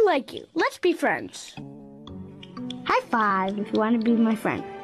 like you. Let's be friends. High five if you want to be my friend.